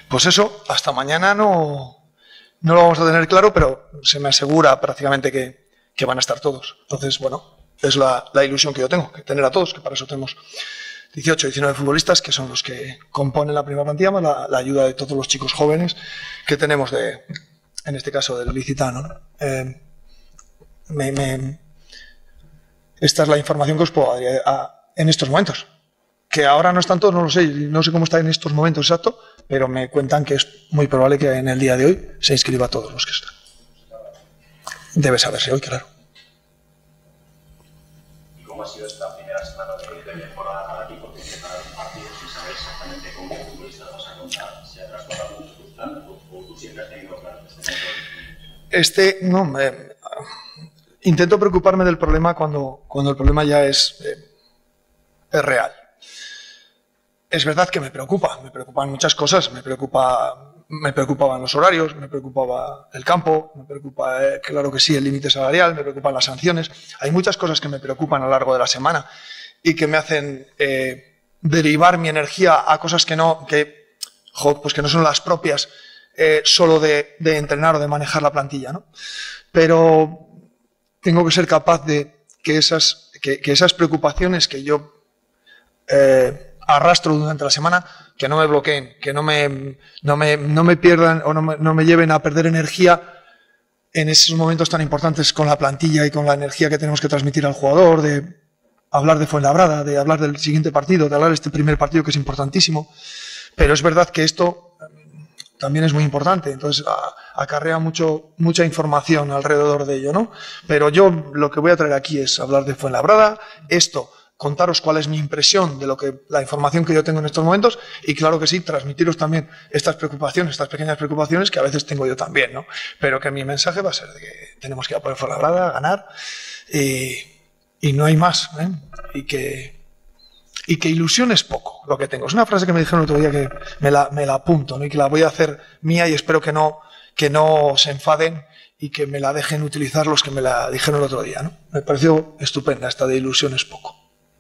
Pues eso, hasta mañana no lo vamos a tener claro, pero se me asegura prácticamente que van a estar todos. Entonces, bueno, es la ilusión que yo tengo, que tener a todos, que para eso tenemos 18, 19 futbolistas, que son los que componen la primera plantilla, más la ayuda de todos los chicos jóvenes que tenemos, en este caso, del Licitano, ¿no? Esta es la información que os puedo dar en estos momentos. Que ahora no están todos, no lo sé, no sé cómo está en estos momentos exacto, pero me cuentan que es muy probable que en el día de hoy se inscriba a todos los que están. Debe saberse hoy, claro. ¿Y cómo ha sido esta primera semana de temporada para ti? Porque tienes que ganar un partido sin saber exactamente con qué futbolistas vas a contar. ¿Se ha trasladado mucho tus planes o tú siempre has tenido claro este momento? Intento preocuparme del problema cuando el problema ya es real. Es verdad que me preocupan muchas cosas, me preocupaban los horarios, me preocupaba el campo, me preocupa, claro que sí, el límite salarial, me preocupan las sanciones. Hay muchas cosas que me preocupan a lo largo de la semana y que me hacen derivar mi energía a cosas que no son las propias solo de entrenar o de manejar la plantilla, ¿no? Pero tengo que ser capaz de que esas preocupaciones que yo arrastro durante la semana, que no me bloqueen, que no me pierdan o no me lleven a perder energía en esos momentos tan importantes con la plantilla y con la energía que tenemos que transmitir al jugador, de hablar de Fuenlabrada, de hablar del siguiente partido, de hablar de este primer partido que es importantísimo. Pero es verdad que esto también es muy importante, entonces acarrea mucha información alrededor de ello, ¿no? Pero yo lo que voy a traer aquí es hablar de Fuenlabrada, contaros cuál es mi impresión de la información que yo tengo en estos momentos y, claro que sí, transmitiros también estas preocupaciones, estas pequeñas preocupaciones que a veces tengo yo también, ¿no? Pero que mi mensaje va a ser de que tenemos que ir a por Fuenlabrada, ganar y no hay más, ¿eh? Y que ilusión es poco lo que tengo. Es una frase que me dijeron el otro día que me la apunto, ¿no? Y que la voy a hacer mía y espero que no se enfaden y que me la dejen utilizar los que me la dijeron el otro día, ¿no? Me pareció estupenda esta de ilusión es poco.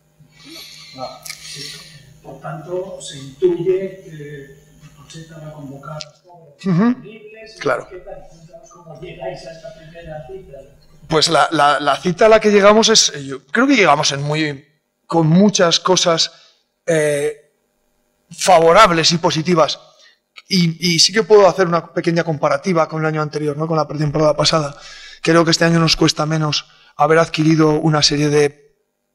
Por tanto, se intuye que Concheta va a convocar a jóvenes disponibles. Claro. ¿Cómo llegáis a esta primera cita? Pues la cita a la que llegamos yo creo que llegamos con muchas cosas favorables y positivas. Y sí que puedo hacer una pequeña comparativa con el año anterior, ¿no? Con la pretemporada pasada. Creo que este año nos cuesta menos haber adquirido una serie de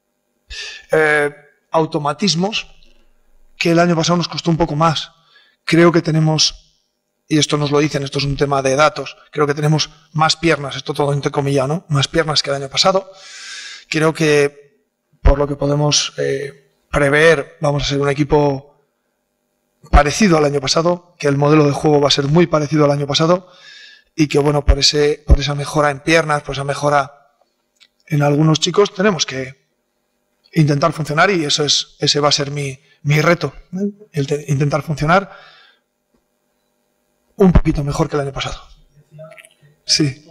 automatismos que el año pasado nos costó un poco más. Creo que tenemos, y esto nos lo dicen, esto es un tema de datos, creo que tenemos más piernas, esto todo entrecomillado, ¿no? Más piernas que el año pasado. Creo que, por lo que podemos prever, vamos a ser un equipo parecido al año pasado, que el modelo de juego va a ser muy parecido al año pasado y que, bueno, por esa mejora en piernas, por esa mejora en algunos chicos, tenemos que intentar funcionar y ese va a ser mi reto, ¿eh? Intentar funcionar un poquito mejor que el año pasado. Sí.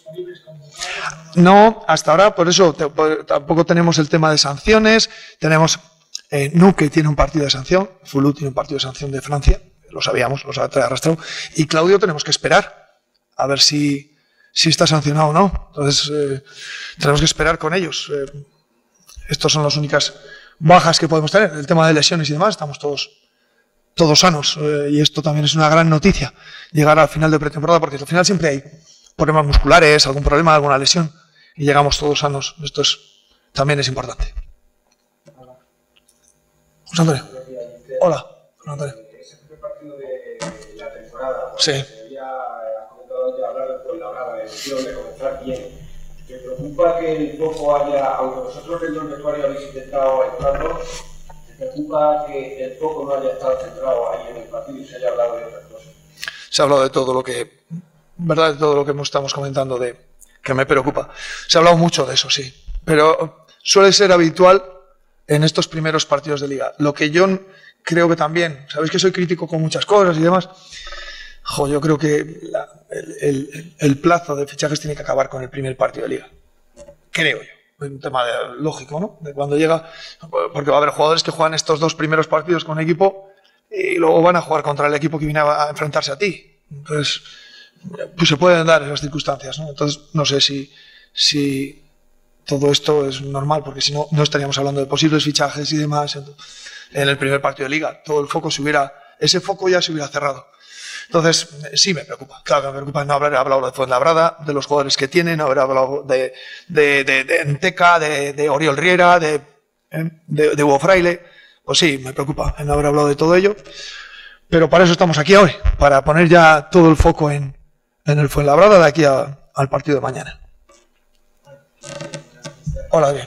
No, hasta ahora, por eso tampoco tenemos el tema de sanciones. Tenemos Nuque tiene un partido de sanción, Fulú tiene un partido de sanción de Francia, lo sabíamos, lo trae arrastrado, y Claudio tenemos que esperar a ver si está sancionado o no. Entonces tenemos que esperar con ellos. Estas son las únicas bajas que podemos tener. El tema de lesiones y demás, estamos todos sanos. Y esto también es una gran noticia, llegar al final de pretemporada, porque al final siempre hay problemas musculares, algún problema, alguna lesión, y llegamos todos sanos. Esto también es importante. José Antonio. Hola, José Antonio. Ese primer partido de la temporada, sí. Se había comentado ya hablar de Fuenlabrada, de decisión de comenzar bien. ¿Te preocupa que el foco haya, aunque vosotros dentro del vestuario habéis intentado entrarlo, te preocupa que el foco no haya estado centrado ahí en el partido y se haya hablado de otras cosas? Se ha hablado de todo lo que, ¿verdad? De todo lo que estamos comentando, que me preocupa. Se ha hablado mucho de eso, sí. Pero suele ser habitual en estos primeros partidos de liga. Lo que yo creo que también, sabéis que soy crítico con muchas cosas y demás, yo creo que el plazo de fichajes tiene que acabar con el primer partido de liga. Creo yo. Es un tema lógico, ¿no? De cuando llega, porque va a haber jugadores que juegan estos dos primeros partidos con equipo y luego van a jugar contra el equipo que viene a enfrentarse a ti. Entonces, pues se pueden dar esas circunstancias, ¿no? Entonces, no sé si todo esto es normal, porque si no, no estaríamos hablando de posibles fichajes y demás en el primer partido de Liga. Todo el foco ese foco ya se hubiera cerrado. Entonces, sí me preocupa. Claro que me preocupa no haber hablado de Fuenlabrada, de los jugadores que tienen, no haber hablado de Enteca, de Oriol Riera, de Hugo Fraile. Pues sí, me preocupa no haber hablado de todo ello. Pero para eso estamos aquí hoy, para poner ya todo el foco en el Fuenlabrada de aquí al partido de mañana. Hola, Adrián.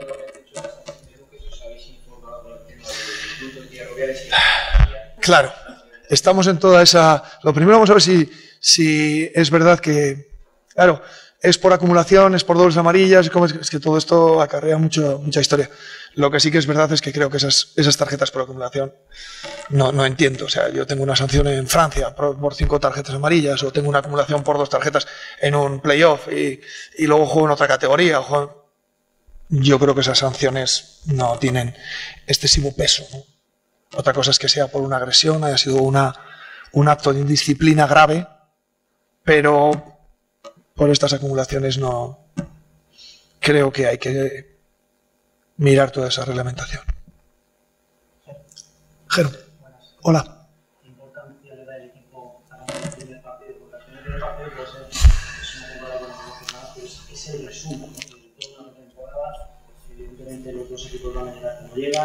Claro, estamos en toda esa... Lo primero vamos a ver si es verdad que... Claro, es por acumulación, es por dobles amarillas, es que todo esto acarrea mucha historia. Lo que sí que es verdad es que creo que esas tarjetas por acumulación no entiendo. O sea, yo tengo una sanción en Francia por 5 tarjetas amarillas, o tengo una acumulación por 2 tarjetas en un playoff y luego juego en otra categoría. Yo creo que esas sanciones no tienen excesivo peso, ¿no? Otra cosa es que sea por una agresión, haya sido un acto de indisciplina grave, pero por estas acumulaciones no creo que hay que mirar toda esa reglamentación. Jero, hola. ¿Qué importancia le da el equipo a ganar el primer partido? Porque al final el primer partido puede ser una temporada buena, pues es el resumen, ¿no? De toda una temporada. Evidentemente los dos equipos van a llegar como llegan.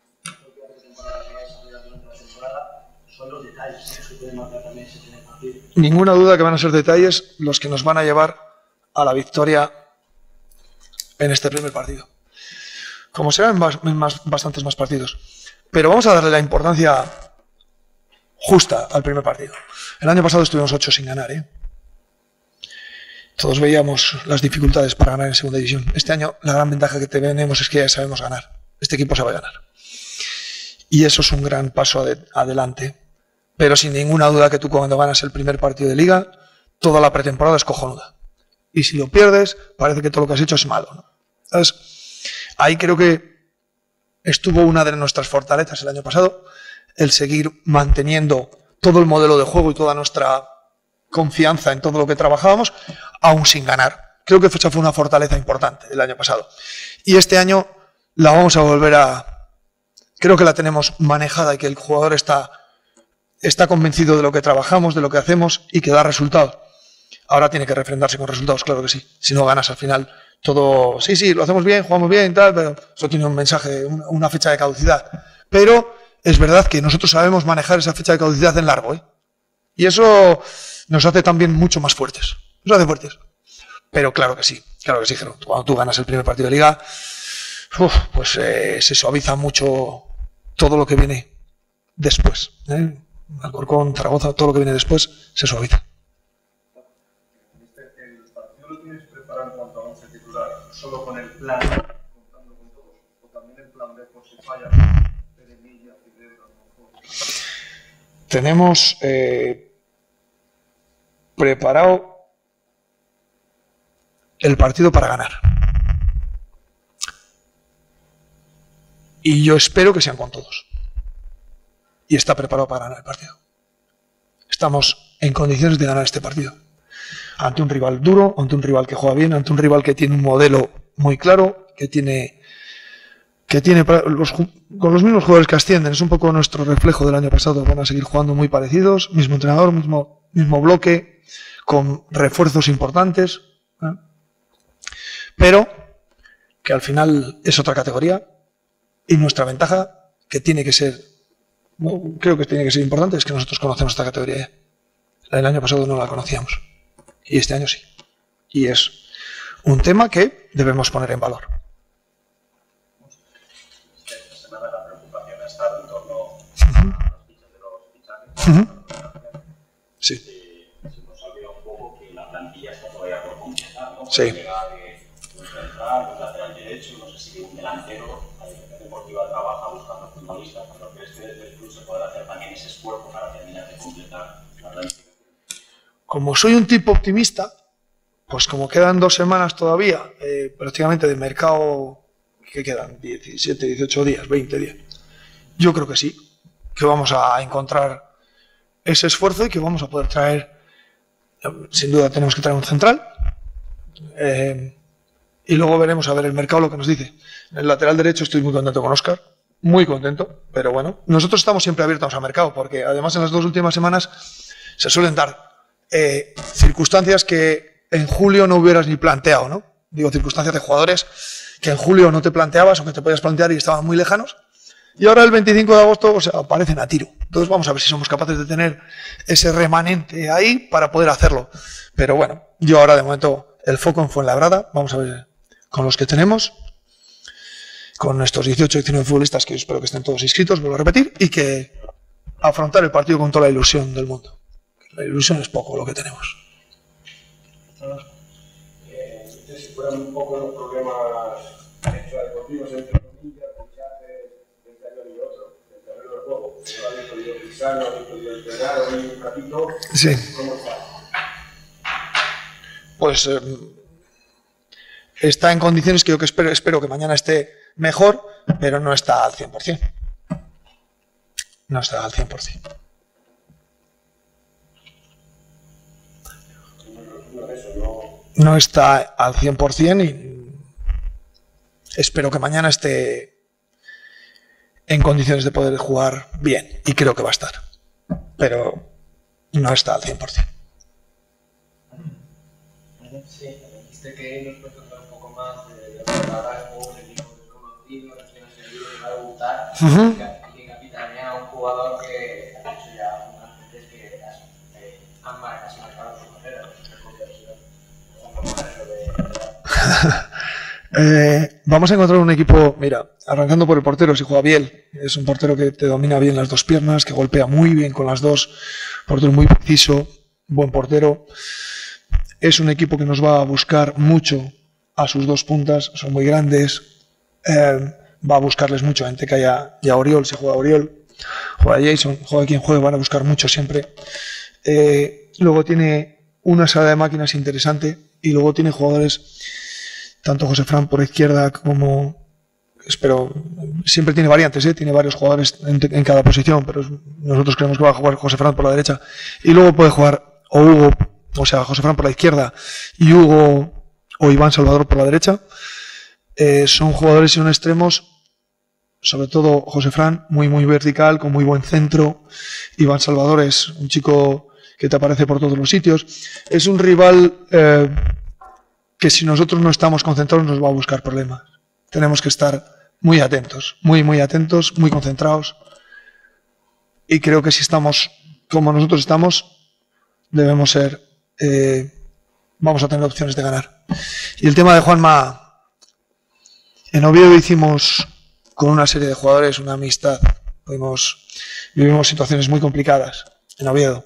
Son los detalles, ¿no? Se puede marcar también ese primer partido. Ninguna duda que van a ser detalles los que nos van a llevar a la victoria en este primer partido. Como será en bastantes más partidos. Pero vamos a darle la importancia justa al primer partido. El año pasado estuvimos 8 sin ganar, ¿eh? Todos veíamos las dificultades para ganar en segunda división. Este año la gran ventaja que tenemos es que ya sabemos ganar. Este equipo sabe ganar. Y eso es un gran paso adelante. Pero sin ninguna duda que tú cuando ganas el primer partido de Liga, toda la pretemporada es cojonuda. Y si lo pierdes, parece que todo lo que has hecho es malo, ¿no? Entonces, ahí creo que estuvo una de nuestras fortalezas el año pasado, el seguir manteniendo todo el modelo de juego y toda nuestra confianza en todo lo que trabajábamos, aún sin ganar. Creo que esa fue una fortaleza importante el año pasado. Y este año la vamos a volver a... Creo que la tenemos manejada y que el jugador está convencido de lo que trabajamos, de lo que hacemos y que da resultados. Ahora tiene que refrendarse con resultados, claro que sí. Si no ganas al final todo, sí, lo hacemos bien, jugamos bien y tal, pero eso tiene un mensaje, una fecha de caducidad. Pero es verdad que nosotros sabemos manejar esa fecha de caducidad en largo, ¿eh? Y eso nos hace también mucho más fuertes. Nos hace fuertes. Pero claro que sí, Gerardo. Cuando tú ganas el primer partido de Liga, pues se suaviza mucho todo lo que viene después, ¿eh? Alcorcón, Zaragoza, todo lo que viene después se suaviza. ¿Los partidos los tienes preparados en cuanto a 11 titular solo con el plan, contando con todos, o también el plan B por si falla, Peremilla, Fidel, a lo mejor? Tenemos preparado el partido para ganar. Y yo espero que sean con todos. Y está preparado para ganar el partido. Estamos en condiciones de ganar este partido. Ante un rival duro, ante un rival que juega bien, ante un rival que tiene un modelo muy claro, que tiene con los mismos jugadores que ascienden. Es un poco nuestro reflejo del año pasado. Van a seguir jugando muy parecidos, mismo entrenador, mismo bloque, con refuerzos importantes, ¿eh? Pero que al final es otra categoría y nuestra ventaja, que tiene que ser, creo que tiene que ser importante, es que nosotros conocemos esta categoría. El año pasado no la conocíamos y este año sí. Y es un tema que debemos poner en valor. Esta semana la preocupación está en torno a los fichas de los fichajes. Sí. Se nos olvida un poco que la plantilla está todavía por completar, ¿no? Sí. Llega de un central, un lateral derecho, no sé si un delantero. La Dirección Deportiva trabaja buscando futbolistas, pero ¿crees que desde el club se podrá hacer también ese esfuerzo para terminar de completar la plantilla? Como soy un tipo optimista, pues como quedan 2 semanas todavía, prácticamente de mercado, que quedan 17, 18 días, 20 días, yo creo que sí, que vamos a encontrar ese esfuerzo y que vamos a poder traer, sin duda tenemos que traer un central, y luego veremos a ver el mercado lo que nos dice. En el lateral derecho estoy muy contento con Óscar, muy contento, pero bueno, nosotros estamos siempre abiertos al mercado, porque además en las 2 últimas semanas se suelen dar circunstancias que en julio no hubieras ni planteado, ¿no? Digo, circunstancias de jugadores que en julio no te planteabas o que te podías plantear y estaban muy lejanos, y ahora el 25 de agosto, o sea, aparecen a tiro. Entonces vamos a ver si somos capaces de tener ese remanente ahí para poder hacerlo. Pero bueno, yo ahora de momento el foco en Fuenlabrada, vamos a ver con los que tenemos, con estos 18 19 futbolistas que yo espero que estén todos inscritos, vuelvo a repetir, y que afrontar el partido con toda la ilusión del mundo. La ilusión es poco lo que tenemos. Si fueran un poco los problemas extradeportivos entre comillas, fichajes de este año y otro, el terreno del juego, no habéis podido pisar, no habéis podido entrenar, un ratito, sí. ¿Cómo está? Pues está en condiciones que yo espero que mañana esté mejor, pero no está al 100%. No está al 100%. No está al 100% y espero que mañana esté en condiciones de poder jugar bien, y creo que va a estar, pero no está al 100%. Sí, dijiste que nos puedes contar un poco más de ahora es un equipo desconocido, recién ascendido, que va a debutar, y que capitanea a un jugador que ha hecho ya unas veces que han casi marcado su carrera. Vamos a encontrar un equipo, mira, arrancando por el portero, si juega Biel, es un portero que te domina bien las dos piernas, que golpea muy bien con las dos, portero muy preciso, buen portero. Es un equipo que nos va a buscar mucho a sus dos puntas, son muy grandes, va a buscarles mucho a Enteca y a Oriol, si juega Oriol, juega Jason, juega quien juegue, van a buscar mucho siempre. Luego tiene una sala de máquinas interesante y luego tiene jugadores, tanto José Fran por izquierda como, espero, siempre tiene variantes, tiene varios jugadores en cada posición, pero nosotros creemos que va a jugar José Fran por la derecha y luego puede jugar o Hugo, o sea, José Fran por la izquierda y Hugo o Iván Salvador por la derecha. Son jugadores y son extremos, sobre todo José Fran, muy vertical, con muy buen centro. Iván Salvador es un chico que te aparece por todos los sitios. Es un rival que si nosotros no estamos concentrados nos va a buscar problemas. Tenemos que estar muy atentos, muy atentos, muy concentrados. Y creo que si estamos como nosotros estamos, debemos ser... vamos a tener opciones de ganar. Y el tema de Juanma, en Oviedo hicimos con una serie de jugadores una amistad, vivimos situaciones muy complicadas en Oviedo,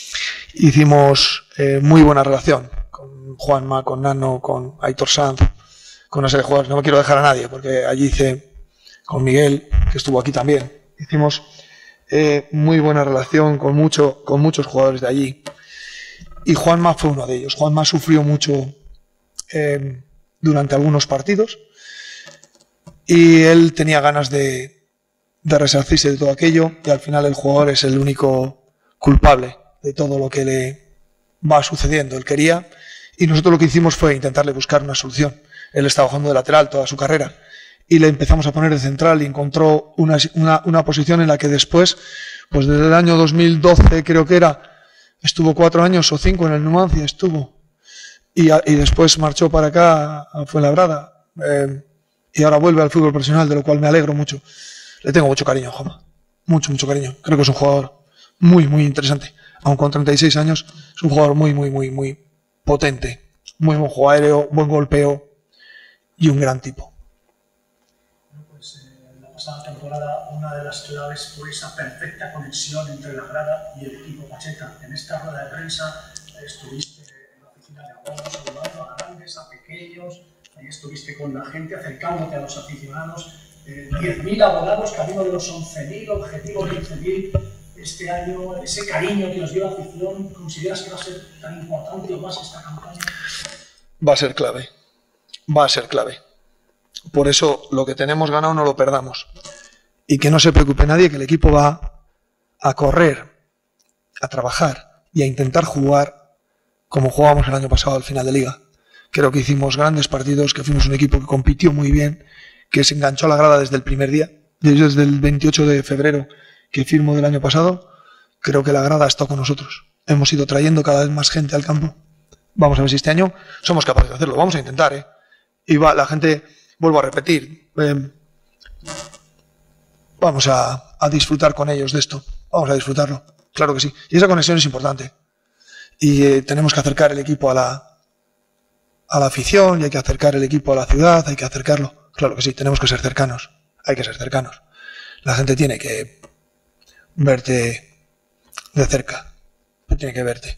hicimos muy buena relación con Juanma, con Nano, con Aitor Sanz, con una serie de jugadores, no me quiero dejar a nadie porque allí hice con Miguel, que estuvo aquí también, hicimos muy buena relación con muchos jugadores de allí. Y Juanma fue uno de ellos. Juanma sufrió mucho durante algunos partidos y él tenía ganas de resarcirse de todo aquello y al final el jugador es el único culpable de todo lo que le va sucediendo. Él quería y nosotros lo que hicimos fue intentarle buscar una solución. Él estaba jugando de lateral toda su carrera y le empezamos a poner de central y encontró una posición en la que después, pues desde el año 2012 creo que era, estuvo 4 años o 5 en el Numancia, y después marchó para acá a Fuenlabrada y ahora vuelve al fútbol profesional, de lo cual me alegro mucho. Le tengo mucho cariño a Juanma, mucho cariño. Creo que es un jugador muy interesante, aun con 36 años, es un jugador muy potente, muy buen juego aéreo, buen golpeo y un gran tipo. La pasada temporada una de las claves fue esa perfecta conexión entre la grada y el equipo Pacheta. En esta rueda de prensa estuviste en la oficina de abogados saludando a grandes, a pequeños, ahí estuviste con la gente acercándote a los aficionados, 10.000 abogados, camino de los 11.000, objetivo 15.000. Este año, ese cariño que nos dio la afición, ¿consideras que va a ser tan importante o más esta campaña? Va a ser clave. Por eso lo que tenemos ganado no lo perdamos. Y que no se preocupe nadie, que el equipo va a correr, a trabajar y a intentar jugar como jugábamos el año pasado al final de liga. Creo que hicimos grandes partidos, que fuimos un equipo que compitió muy bien, que se enganchó a la grada desde el primer día, desde el 28 de febrero que firmo del año pasado. Creo que la grada ha estado con nosotros. Hemos ido trayendo cada vez más gente al campo. Vamos a ver si este año somos capaces de hacerlo. Vamos a intentar, ¿eh? Y la gente, vuelvo a repetir, vamos a disfrutar con ellos de esto. Vamos a disfrutarlo, claro que sí. Y esa conexión es importante. Y tenemos que acercar el equipo a la afición, y hay que acercar el equipo a la ciudad, hay que acercarlo. Claro que sí, tenemos que ser cercanos. Hay que ser cercanos. La gente tiene que verte de cerca. Tiene que verte.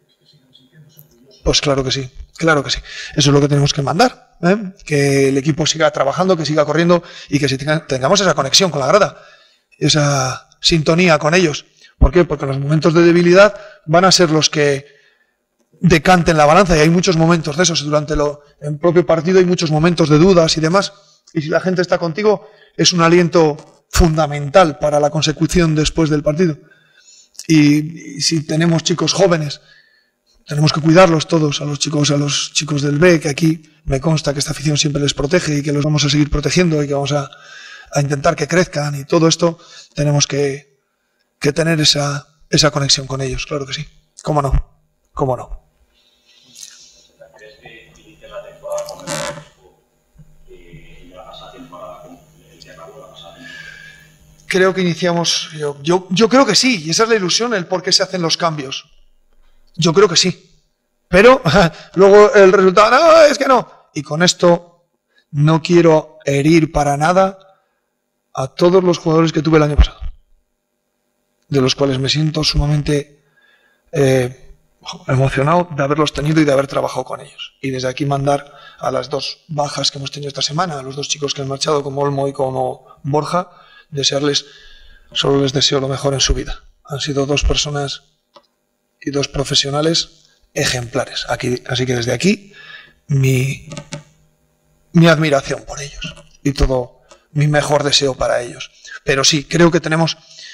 Pues claro que sí, claro que sí. Eso es lo que tenemos que mandar, ¿eh? Que el equipo siga trabajando, que siga corriendo y que tengamos esa conexión con la grada, esa sintonía con ellos. ¿Por qué? Porque los momentos de debilidad van a ser los que decanten la balanza, y hay muchos momentos de esos durante el propio partido, hay muchos momentos de dudas y demás. Y si la gente está contigo, es un aliento fundamental para la consecución después del partido. Y si tenemos chicos jóvenes, tenemos que cuidarlos todos, a los chicos del B, que aquí me consta que esta afición siempre les protege y que los vamos a seguir protegiendo y que vamos a intentar que crezcan, y todo esto tenemos que tener esa conexión con ellos, claro que sí. ¿Cómo no? ¿Cómo no? ¿Crees que inicia la temporada con el equipo y la pasada temporada con el que acabó la pasada temporada? Creo que iniciamos, yo creo que sí, y esa es la ilusión, el por qué se hacen los cambios. Yo creo que sí, pero luego el resultado, no, es que no. Y con esto no quiero herir para nada a todos los jugadores que tuve el año pasado, de los cuales me siento sumamente emocionado de haberlos tenido y de haber trabajado con ellos. Y desde aquí mandar a las dos bajas que hemos tenido esta semana, a los dos chicos que han marchado, como Olmo y como Borja, solo les deseo lo mejor en su vida. Han sido dos personas y dos profesionales ejemplares. Así que desde aquí mi admiración por ellos y todo mi mejor deseo para ellos. Pero sí, creo que tenemos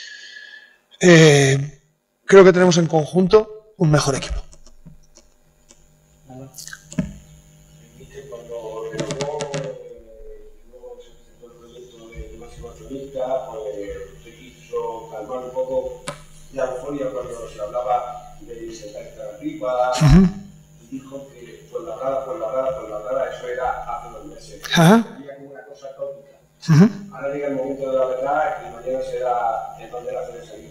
en conjunto un mejor equipo. Cuando luego se presentó el proyecto de máximo accionista, pues se quiso calmar un poco la euforia cuando se hablaba de sentarse arriba, y dijo que Fuenlabrada, eso era hace 2 meses. Sería como una cosa tópica. Ahora llega el momento de la verdad y mañana será el donde la salida.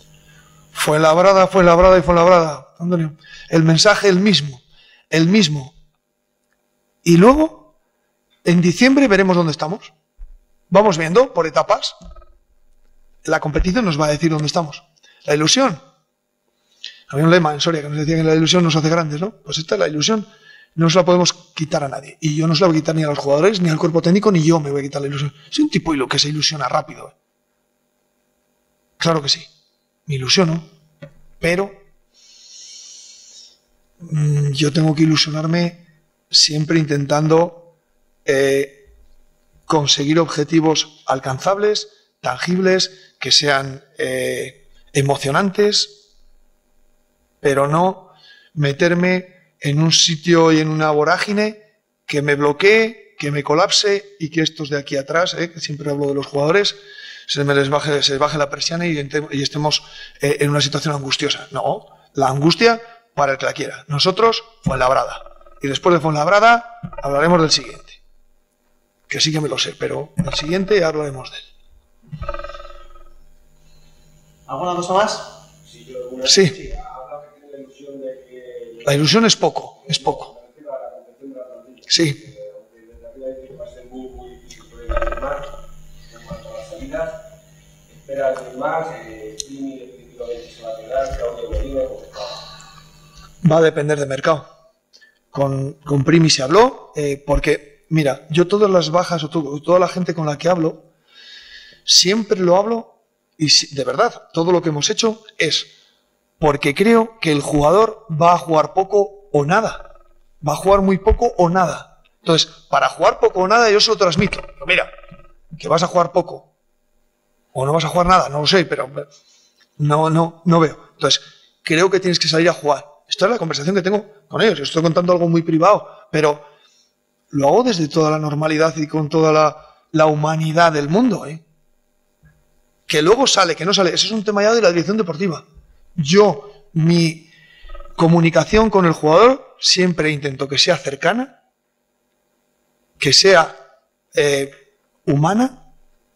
Fuenlabrada, Antonio. El mensaje el mismo. Y luego, en diciembre veremos dónde estamos. Vamos viendo por etapas. La competición nos va a decir dónde estamos. La ilusión. Había un lema en Soria que nos decía que la ilusión nos hace grandes, ¿no? Pues esta es la ilusión. No se la podemos quitar a nadie. Y yo no se la voy a quitar ni a los jugadores, ni al cuerpo técnico, ni yo me voy a quitar la ilusión. Soy un tipo que se ilusiona rápido. Claro que sí. Me ilusiono. Pero yo tengo que ilusionarme siempre intentando conseguir objetivos alcanzables, tangibles, que sean emocionantes, pero no meterme en un sitio y en una vorágine que me bloquee, que me colapse y que estos de aquí atrás, que siempre hablo de los jugadores, se les baje la persiana y estemos en una situación angustiosa. No, la angustia para el que la quiera. Nosotros, Fuenlabrada. Y después de Fuenlabrada hablaremos del siguiente. Que sí que me lo sé, pero el siguiente hablaremos de él. ¿Alguna cosa más? Sí. La ilusión es poco, Sí. Va a depender del mercado. Con Primi se habló, porque, mira, yo todas las bajas o toda la gente con la que hablo, siempre lo hablo, y de verdad, todo lo que hemos hecho es porque creo que el jugador va a jugar poco o nada. Va a jugar muy poco o nada. Entonces, para jugar poco o nada, yo se lo transmito. Pero mira, que vas a jugar poco o no vas a jugar nada, no lo sé, pero No veo. Entonces, creo que tienes que salir a jugar. Esta es la conversación que tengo con ellos. Yo estoy contando algo muy privado, pero lo hago desde toda la normalidad y con toda la humanidad del mundo, ¿eh? Que luego sale, que no sale, eso es un tema ya de la dirección deportiva. Yo, mi comunicación con el jugador, siempre intento que sea cercana, que sea humana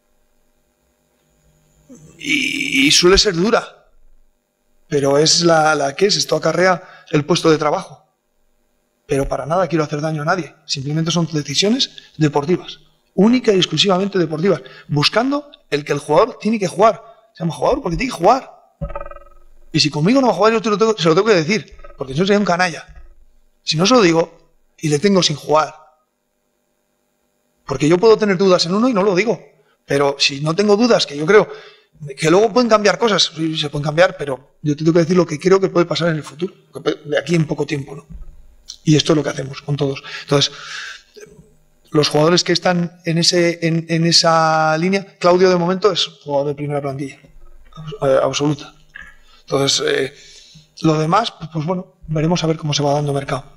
y suele ser dura, pero es la que es, esto acarrea el puesto de trabajo. Pero para nada quiero hacer daño a nadie, simplemente son decisiones deportivas, única y exclusivamente deportivas, buscando el que el jugador tiene que jugar. Se llama jugador porque tiene que jugar. Y si conmigo no va a jugar, yo se lo tengo que decir, porque yo soy un canalla. Si no se lo digo y le tengo sin jugar, porque yo puedo tener dudas en uno y no lo digo, pero si no tengo dudas, que yo creo que luego pueden cambiar cosas, sí, se pueden cambiar, pero yo te tengo que decir lo que creo que puede pasar en el futuro, de aquí en poco tiempo, ¿no? Y esto es lo que hacemos con todos. Entonces, los jugadores que están en esa línea, Claudio de momento es jugador de primera plantilla, absoluta. Entonces, lo demás, pues bueno, veremos a ver cómo se va dando el mercado.